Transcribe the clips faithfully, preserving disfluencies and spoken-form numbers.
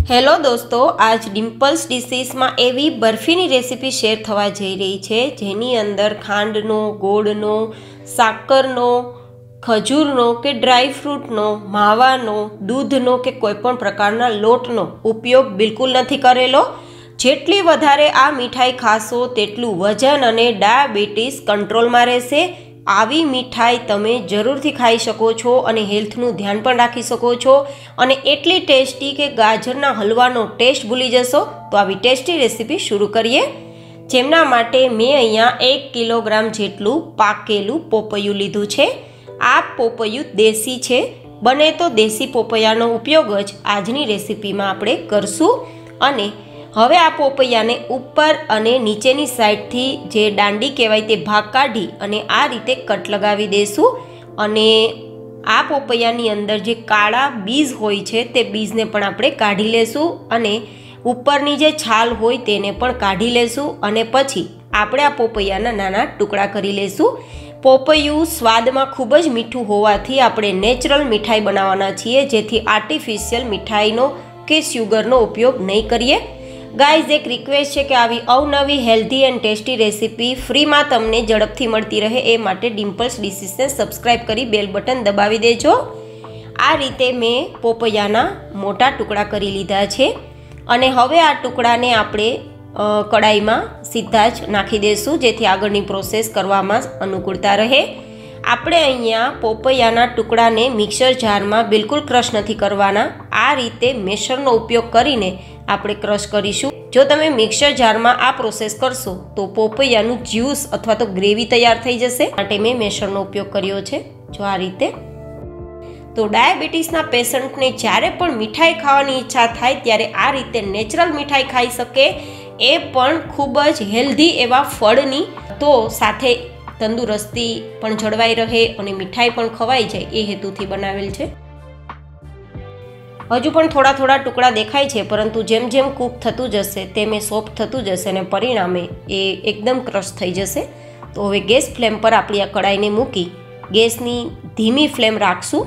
Hello दोस्तों, आज dimples dishes में एवी बर्फीनी रेसिपी शेर थवा जई रही है जेनी अंदर खांडनो, गोळनो, साकरनो, खजूरनो के ड्राय फ्रूटनो, मावानो, दूधनो के कोईपण प्रकारना लोटनो उपयोग बिल्कुल नहीं करेलो। जेटली वधारे आ मिठाई खाशो तेटलू वजन अने डायाबीटीस कंट्रोल में रहेशे। आवी मिठाई तमे जरूरथी खाई शको छो अने हेल्थनु ध्यान पण राखी शको छो अने एटली टेस्टी के गाजरना हलवानो टेस्ट भूली जशो। तो आवी टेस्टी रेसिपी शुरू करिए। जेमना माटे मैं अहींया एक किलोग्राम जेटलू पाकेलू पोपैयुं लीधुं छे। आ पोपैयुं देशी छे, बने तो देशी पोपैयानो उपयोग ज आजनी रेसिपीमां आपणे करशुं। अने हवे आ पोपैयाने उपर अने नीचेनी साइडथी जे दांडी कहेवाय ते भाग काढी अने आ रीते कट लगावी देशुं। अने आ पोपैयानी अंदर जे काळा बीज होय छे ते बीजने पण आपणे काढी लेशुं अने उपरनी जे छाल होय तेने पण काढी लेशुं अने पछी आपणे आ पोपैयाना नाना टुकड़ा करी लेशुं। पोपैयुं स्वादमां खूब ज मीठुं होवाथी आपणे नेचरल मीठाई बनाववाना छीए, जेथी आर्टिफिशियल मीठाईनो के शुगरनो उपयोग नहीं करीए। गाइज, एक रिक्वेस्ट है कि आवी अवनवी healthy and tasty recipe free में तमने झड़पथी मळती रहे ए माटे डिम्पल्स डिशीज ने सब्सक्राइब करी बेल बटन दबावी देजो। आ रीते मैं पोपैयाना मोटा टुकड़ा करी लीधा छे अने हवे आ टुकड़ाने आपणे कढ़ाई में सीधा ज नाखी देशुं, जेथी आगळनी प्रोसेस करवामां अनुकूळता रहे। आपणे अहींया पोपैयाना टुकड़ाने मिक्सर जार में बिल्कुल क्रश नहीं करवाना। आ रीते मेशरनो उपयोग करीने आपणे क्रश करीशुं। जो तमे मिक्सर जार में आ प्रोसेस करशो तो पोपैयानुं ज्यूस अथवा तो ग्रेवी तैयार थई जशे। माटे मैं मेशरनो उपयोग कर्यो छे। जो आ रीते तो डायाबीटीसना पेशंटने ज्यारे पण मीठाई खावानी इच्छा थाय त्यारे आ रीते नेचरल मीठाई खाई शके, ए पण खूब ज हेल्धी एवा फळनी। तो साथे तंदुरस्ती पण जळवाई रहे अने मिठाई पण खवाई जाय ए हेतुथी बनावेल छे। हजू पण थोड़ा थोड़ा टुकड़ा देखाय छे, परंतु जेम जेम कूक थतुं जशे तेम सॉफ्ट थतुं जशे ने परिणामे ए एकदम क्रश थई जशे। तो हवे गैस फ्लेम पर आपणी आ कढ़ाईने मूकी गैसनी धीमी फ्लेम राखशुं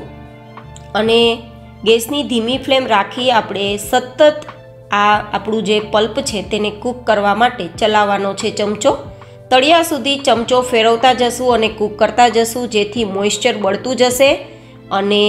अने गैसनी धीमी फ्लेम राखी आपणे सतत आ आपणुं जे पल्प छे तेने कूक करवा माटे चलावવાનો छे चमचो। तळिया सुधी चमचो फेरवता जशुं अने कूक करता जशुं, जेथी मोइस्चर बळતું जशे अने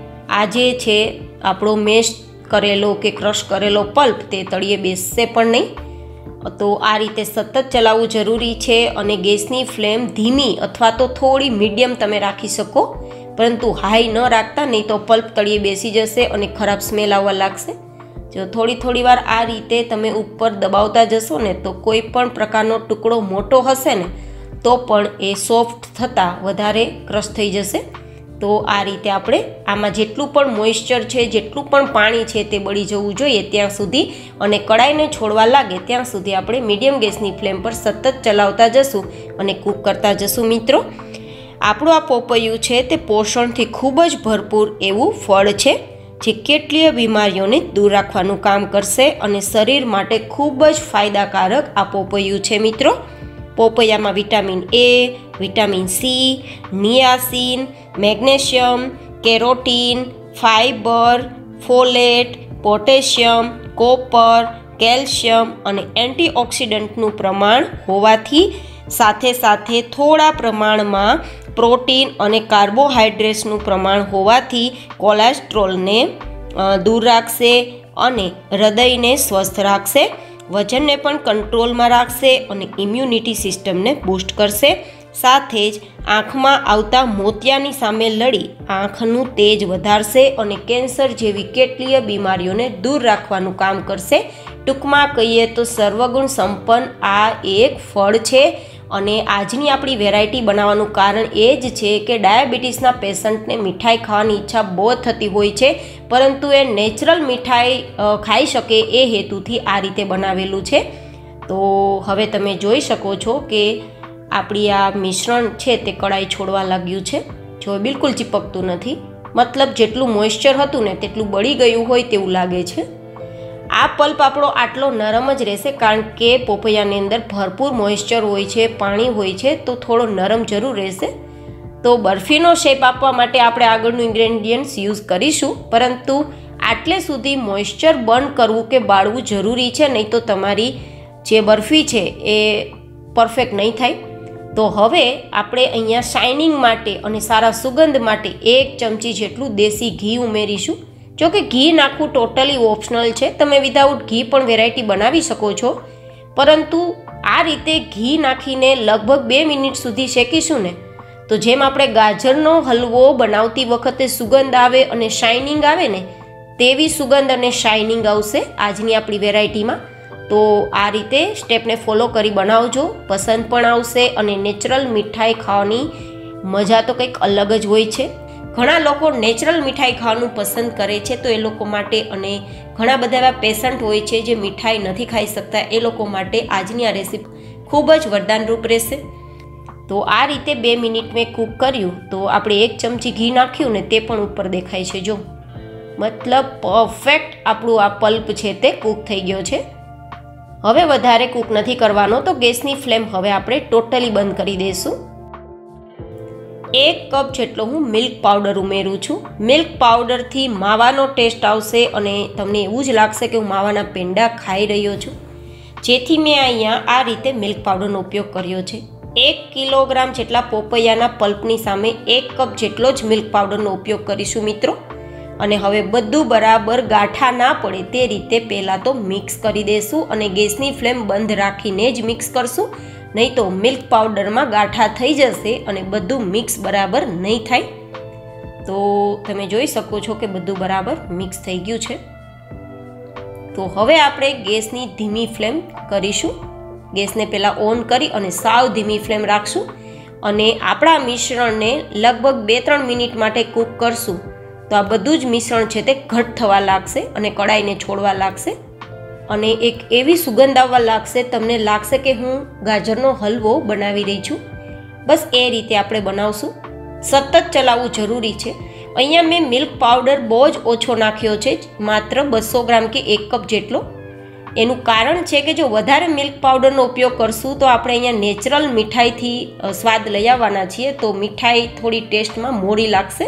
आ जे छे આપણો મેશ કરેલો કે ક્રશ કરેલો પલ્પ તે તળિયે બેસશે પણ નહીં। તો આ રીતે સતત ચલાવવું જરૂરી છે અને ગેસની ફ્લેમ ધીમી અથવા તો થોડી મીડિયમ તમે રાખી શકો, પરંતુ હાઈ ન રાખતા, નહીં તો પલ્પ તળિયે બેસી જશે અને ખરાબ સ્મેલ આવવા લાગશે। જો થોડી થોડી વાર આ રીતે તમે ઉપર દબાવતા જશો ને તો કોઈ પણ પ્રકારનો ટુકડો મોટો હશે ને તો પણ એ સોફ્ટ થતાં વધારે ક્રશ થઈ જશે। तो आ रीते आपणे आमां जेटलुं पण मोइस्चर छे, जेटलुं पण पाणी छे ते बળી जवुं जोईए त्यां सुधी अने कढ़ाईने छोड़वा लागे त्यां सुधी आपणे मीडियम गैसनी फ्लेम पर सतत चलावता जशुं अने कूक करता जशुं। मित्रों, आपणुं आ पोपैयुं छे ते पोषणथी खूब ज भरपूर एवुं फळ छे, जे केटलीय बीमारीओने दूर राखवानुं काम करशे अने शरीर माटे खूब ज फायदाकारक आ पोपैयुं छे। मित्रों, पोपैयामां vitamin A, vitamin C, niacin, magnesium, carotene, fibre, folate, potassium, copper, calcium अने एंटीऑक्सिडंटनुं प्रमाण होवाथी साथे साथे थोड़ा प्रमाणमां प्रोटीन अने कार्बोहाइड्रेट्सनुं प्रमाण होवाथी कोलेस्ट्रोलने दूर राखशे अने हृदयने स्वस्थ राखशे, वजन ने पण कंट्रोल में राखशे अने इम्युनिटी सिस्टम ने बूस्ट करशे। साथे ज आँखमां आवता मोतियानी सामे लड़ी आँखनुं तेज वधारशे अने केन्सर जेवी केटलीय बीमारीओने दूर राखवानुं काम करशे। टूंकमां कहीए तो सर्वगुण संपन्न आ एक फळ छे अने आजनी आपणी वेरायटी बनाववानुं कारण ए ज छे के डायाबीटीसना पेशंटने मीठाई खावानी इच्छा बहु थती होय छे, परंतु ए नेचरल मीठाई खाई शके ए हेतुथी आ रीते बनावेलुं छे। तो हवे तमे जोई शको छो के आपणी आ मिश्रण छे ते कढ़ाई छोड़वा लाग्युं छे। जो बिल्कुल चिपकतुं नथी, मतलब जेटलुं मोइस्चर हतुं ने तेटलुं बળી गयुं होय तेवुं लागे छे। आ पल्प आपणो आटलो नरम ज रहेशे कारण के पोपैयानी अंदर भरपूर मोइस्चर होय छे, पाणी होय छे, तो थोड़ो नरम जरूर रहेशे। तो बर्फीनो शेप आपवा माटे आपणे आगळनुं इन्ग्रेडियंट्स यूज करीशुं, परंतु આટલે સુધી મોઇશ્ચર બંધ કરવું કે બાળવું જરૂરી છે, નહીં તો તમારી જે બરફી છે એ પરફેક્ટ નહીં થાય. તો હવે આપણે અહીંયા શાઇનિંગ માટે અને સારા સુગંધ માટે એક ચમચી જેટલું દેશી ઘી ઉમેરીશું. જો કે ઘી નાખવું ટોટલી ઓપ્શનલ છે, તમે વિધાઉટ ઘી પણ વેરાયટી બનાવી શકો છો, પરંતુ આ રીતે ઘી નાખીને લગભગ બે મિનિટ સુધી શેકીશું ને તો જેમ આપણે ગાજરનો હલવો બનાવતી વખતે સુગંધ આવે અને શાઇનિંગ આવે ને તેવી સુગંધ અને શાઇનિંગ આવશે આજની આપણી વેરાયટીમાં. તો આ રીતે સ્ટેપને ફોલો કરી બનાવજો, પસંદ પણ આવશે અને નેચરલ મીઠાઈ ખાવાની મજા તો કંઈક અલગ જ હોય છે. ઘણા લોકો નેચરલ મીઠાઈ ખાવાનું પસંદ કરે છે, તો એ લોકો માટે અને ઘણા બધા એવા પેશન્ટ હોય છે જે મીઠાઈ નથી ખાઈ શકતા, એ લોકો માટે આજની આ રેસીપી ખૂબ જ વરદાનરૂપ રહેશે. તો આ રીતે બે મિનિટ મેં કૂક કર્યું તો આપણે એક ચમચી ઘી નાખ્યું ને તે પણ ઉપર દેખાય છે. જો મતલબ પરફેક્ટ આપણું આ પલ્પ છે તે કૂક થઈ ગયો છે. હવે વધારે કૂક નથી કરવાનો, તો ગેસની ફ્લેમ હવે આપણે ટોટલી બંધ કરી દઈશું. એક કપ જેટલો હું મિલ્ક પાવડર ઉમેરું છું. મિલ્ક પાવડરથી માવાનો ટેસ્ટ આવશે અને તમને એવું જ લાગશે કે હું માવાના પેંડા ખાઈ રહ્યો છું, જેથી મેં અહીંયા આ રીતે મિલ્ક પાવડરનો ઉપયોગ કર્યો છે. એક કિલોગ્રામ જેટલા પોપૈયાના પલ્પની સામે એક કપ જેટલો જ મિલ્ક પાવડરનો ઉપયોગ કરીશું મિત્રો. અને હવે બધું બરાબર ગાંઠા ના પડે તે રીતે પહેલાં તો મિક્સ કરી દઈશું અને ગેસની ફ્લેમ બંધ રાખીને જ મિક્સ કરશું, નહીં તો મિલ્ક પાવડરમાં ગાંઠા થઈ જશે અને બધું મિક્સ બરાબર નહીં થાય. તો તમે જોઈ શકો છો કે બધું બરાબર મિક્સ થઈ ગયું છે. તો હવે આપણે ગેસની ધીમી ફ્લેમ કરીશું. ગેસને પહેલાં ઓન કરી અને સાવ ધીમી ફ્લેમ રાખશું અને આપણા મિશ્રણને લગભગ બે ત્રણ મિનિટ માટે કૂક કરશું. તો આ બધું જ મિશ્રણ છે તે ઘટ થવા લાગશે અને કડાઈને છોડવા લાગશે અને એક એવી સુગંધ આવવા લાગશે, તમને લાગશે કે હું ગાજરનો હલવો બનાવી રહી છું. બસ એ રીતે આપણે બનાવશું. સતત ચલાવવું જરૂરી છે. અહીંયા મેં મિલ્ક પાવડર બહુ જ ઓછો નાખ્યો છે, માત્ર બસો ગ્રામ કે એક કપ જેટલો. એનું કારણ છે કે જો વધારે મિલ્ક પાવડરનો ઉપયોગ કરશું તો આપણે અહીંયા નેચરલ મીઠાઈથી સ્વાદ લઈ આવવાના છીએ, તો મીઠાઈ થોડી ટેસ્ટમાં મોડી લાગશે.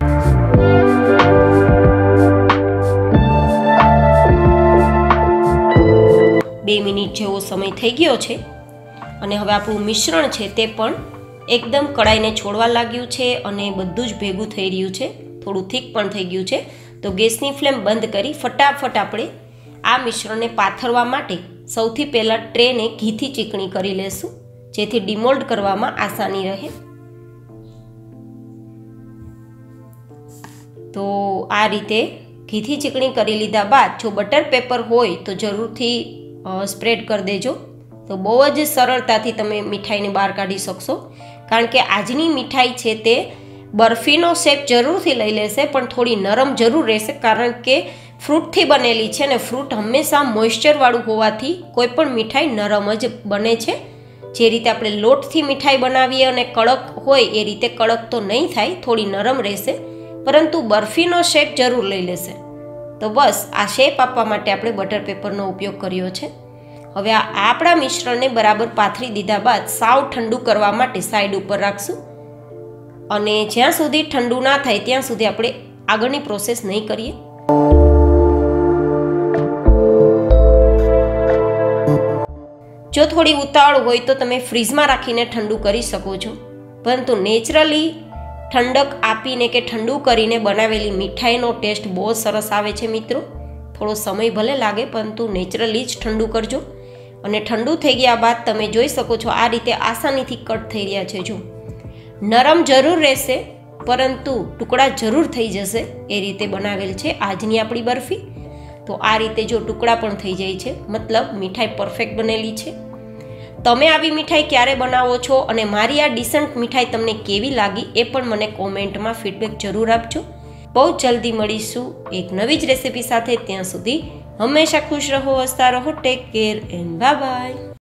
બે મિનિટ જેવો સમય થઈ ગયો છે અને હવે આપણું મિશ્રણ છે તે પણ એકદમ કડાઈને છોડવા લાગ્યું છે અને બધું જ ભેગું થઈ રહ્યું છે, થોડું થીક પણ થઈ ગયું છે. તો ગેસની ફ્લેમ બંધ કરી ફટાફટ આપણે આ મિશ્રણને પાથરવા માટે સૌથી પહેલાં ટ્રેને ઘીથી ચીકણી કરી લેશું, જેથી ડિમોલ્ડ કરવામાં આસાની રહે. તો આ રીતે ઘીથી ચીકણી કરી લીધા બાદ જો બટર પેપર હોય તો જરૂરથી સ્પ્રેડ કરી દેજો, તો બહુ જ સરળતાથી તમે મીઠાઈને બહાર કાઢી શકશો. કારણ કે આજની મીઠાઈ છે તે બરફીનો શેપ જરૂરથી લઈ લેશે, પણ થોડી નરમ જરૂર રહેશે, કારણ કે ફ્રૂટથી બનેલી છે ને ફ્રૂટ હંમેશા મોઇશ્ચરવાળું હોવાથી કોઈ પણ મીઠાઈ નરમ જ બને છે. જે રીતે આપણે લોટથી મીઠાઈ બનાવીએ અને કડક હોય એ રીતે કડક તો નહીં થાય, થોડી નરમ રહેશે, પરંતુ બરફીનો શેપ જરૂર લઈ લેશે. તો બસ આ શેપ આપવા માટે આપણે બટર પેપરનો ઉપયોગ કર્યો છે. હવે આ આપણા મિશ્રણને બરાબર પાથરી દીધા બાદ સાવ ઠંડુ કરવા માટે સાઈડ ઉપર રાખશું અને જ્યાં સુધી ઠંડુ ના થાય ત્યાં સુધી આપણે આગળની પ્રોસેસ નહીં કરીએ. જો થોડી ઉતાવળ હોય તો તમે ફ્રીઝમાં રાખીને ઠંડુ કરી શકો છો, પરંતુ નેચરલી ઠંડક આપીને કે ઠંડુ કરીને બનાવેલી મીઠાઈનો ટેસ્ટ બહુ સરસ આવે છે મિત્રો. થોડો સમય ભલે લાગે પરંતુ નેચરલી જ ઠંડુ કરજો. અને ઠંડુ થઈ ગયા બાદ તમે જોઈ શકો છો આ રીતે આસાનીથી કટ થઈ રહ્યા છે. જો નરમ જરૂર રહેશે પરંતુ ટુકડા જરૂર થઈ જશે એ રીતે બનાવેલ છે આજની આપણી બરફી. તો આ રીતે જો ટુકડા પણ થઈ જાય છે, મતલબ મીઠાઈ પરફેક્ટ બનેલી છે. તમે આવી મીઠાઈ ક્યારે બનાવો છો અને મારી આ ડિસન્ટ મીઠાઈ તમને કેવી લાગી એ પણ મને કોમેન્ટમાં ફીડબેક જરૂર આપજો. બહુ જલ્દી મળીશું એક નવી જ રેસીપી સાથે. ત્યાં સુધી હંમેશા ખુશ રહો, હસતા રહો. Take care and bye by.